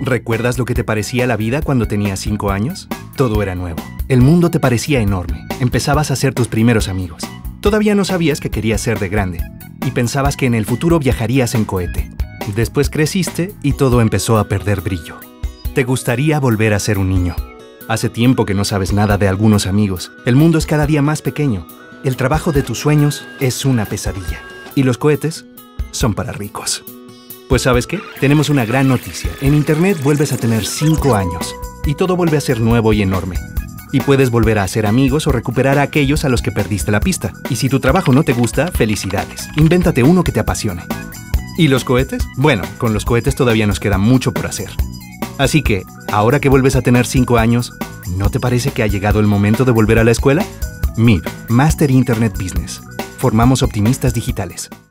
¿Recuerdas lo que te parecía la vida cuando tenías 5 años? Todo era nuevo. El mundo te parecía enorme. Empezabas a hacer tus primeros amigos. Todavía no sabías que querías ser de grande. Y pensabas que en el futuro viajarías en cohete. Después creciste y todo empezó a perder brillo. Te gustaría volver a ser un niño. Hace tiempo que no sabes nada de algunos amigos. El mundo es cada día más pequeño. El trabajo de tus sueños es una pesadilla. Y los cohetes son para ricos. Pues ¿sabes qué? Tenemos una gran noticia. En Internet vuelves a tener 5 años. Y todo vuelve a ser nuevo y enorme. Y puedes volver a hacer amigos o recuperar a aquellos a los que perdiste la pista. Y si tu trabajo no te gusta, felicidades. Invéntate uno que te apasione. ¿Y los cohetes? Bueno, con los cohetes todavía nos queda mucho por hacer. Así que, ahora que vuelves a tener 5 años, ¿no te parece que ha llegado el momento de volver a la escuela? MIB, Master Internet Business. Formamos optimistas digitales.